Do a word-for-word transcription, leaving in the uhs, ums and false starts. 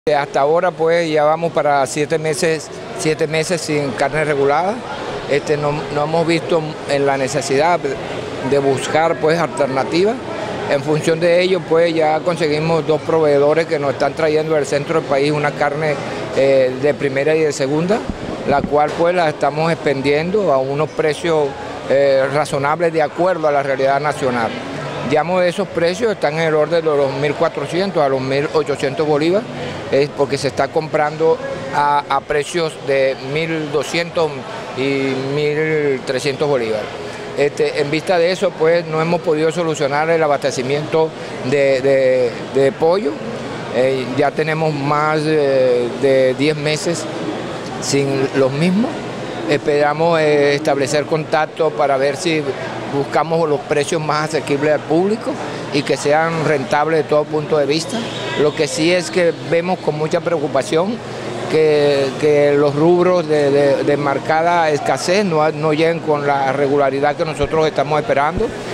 Hasta ahora pues ya vamos para siete meses, siete meses sin carne regulada. Este, no, no hemos visto en la necesidad de buscar pues alternativas. En función de ello pues ya conseguimos dos proveedores que nos están trayendo del centro del país una carne eh, de primera y de segunda, la cual pues la estamos expendiendo a unos precios eh, razonables de acuerdo a la realidad nacional. Digamos, esos precios están en el orden de los mil cuatrocientos a los mil ochocientos bolívares, es porque se está comprando a, a precios de mil doscientos y mil trescientos bolívares. Este, en vista de eso, pues no hemos podido solucionar el abastecimiento de, de, de pollo. Eh, ya tenemos más de, de diez meses sin los mismos. Esperamos eh, establecer contacto para ver si buscamos los precios más asequibles al público y que sean rentables de todo punto de vista. Lo que sí es que vemos con mucha preocupación que, que los rubros de, de, de marcada escasez no, no lleguen con la regularidad que nosotros estamos esperando.